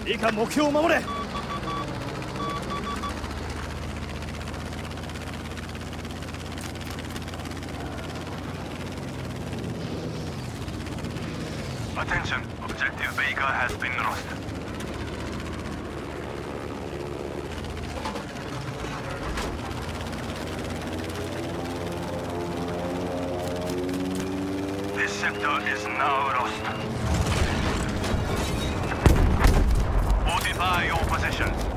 以下目標を守れ。 Attention, objective Vega has been lost. This sector is now lost. Fortify your position.